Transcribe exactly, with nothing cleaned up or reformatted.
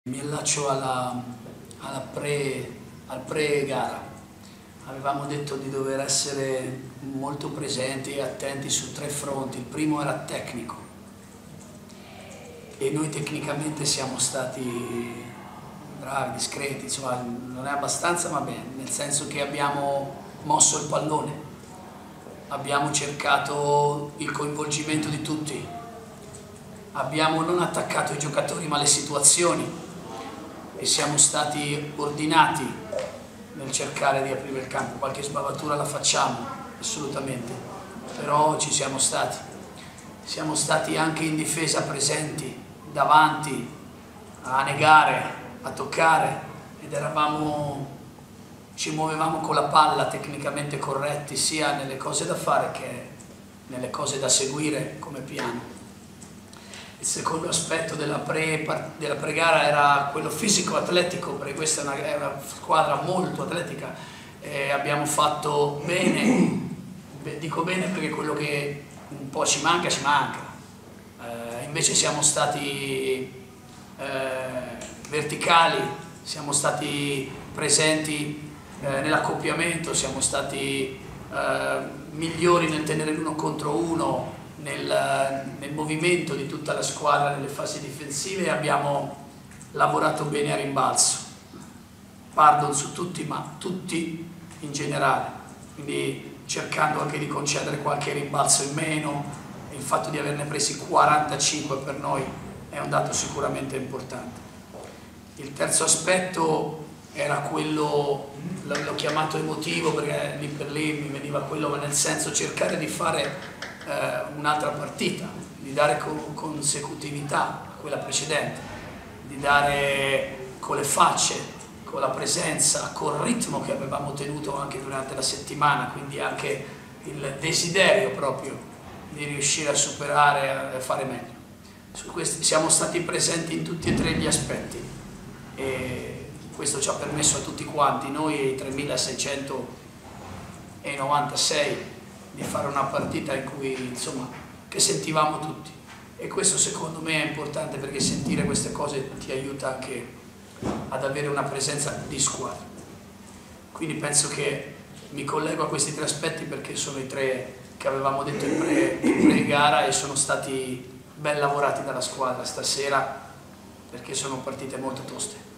Mi allaccio alla, alla pre, al pre-gara. Avevamo detto di dover essere molto presenti e attenti su tre fronti. Il primo era tecnico e noi tecnicamente siamo stati bravi, discreti, insomma non è abbastanza ma bene, nel senso che abbiamo mosso il pallone, abbiamo cercato il coinvolgimento di tutti, abbiamo non attaccato i giocatori ma le situazioni e siamo stati ordinati nel cercare di aprire il campo. Qualche sbavatura la facciamo, assolutamente, però ci siamo stati. Siamo stati anche in difesa presenti, davanti, a negare, a toccare, ed eravamo, ci muovevamo con la palla tecnicamente corretti, sia nelle cose da fare che nelle cose da seguire come piano. Il secondo aspetto della pre-gara della pre era quello fisico-atletico, perché questa è una, è una squadra molto atletica e abbiamo fatto bene, dico bene perché quello che un po' ci manca, ci manca. Eh, invece siamo stati eh, verticali, siamo stati presenti eh, nell'accoppiamento, siamo stati eh, migliori nel tenere l'uno contro uno, Nel, nel movimento di tutta la squadra nelle fasi difensive, e abbiamo lavorato bene a rimbalzo, pardon su tutti ma tutti in generale, quindi cercando anche di concedere qualche rimbalzo in meno. Il fatto di averne presi quarantacinque per noi è un dato sicuramente importante. Il terzo aspetto era quello, l'ho chiamato emotivo perché lì per lì mi veniva quello, ma nel senso cercare di fare un'altra partita, di dare consecutività a quella precedente, di dare con le facce, con la presenza, col ritmo che avevamo tenuto anche durante la settimana, quindi anche il desiderio proprio di riuscire a superare e a fare meglio. Su questi siamo stati presenti in tutti e tre gli aspetti e questo ci ha permesso a tutti quanti, noi e i tremilaseicentonovantasei, di fare una partita in cui, insomma, che sentivamo tutti, e questo secondo me è importante perché sentire queste cose ti aiuta anche ad avere una presenza di squadra. Quindi penso che mi collego a questi tre aspetti perché sono i tre che avevamo detto in pre-gara e sono stati ben lavorati dalla squadra stasera perché sono partite molto toste.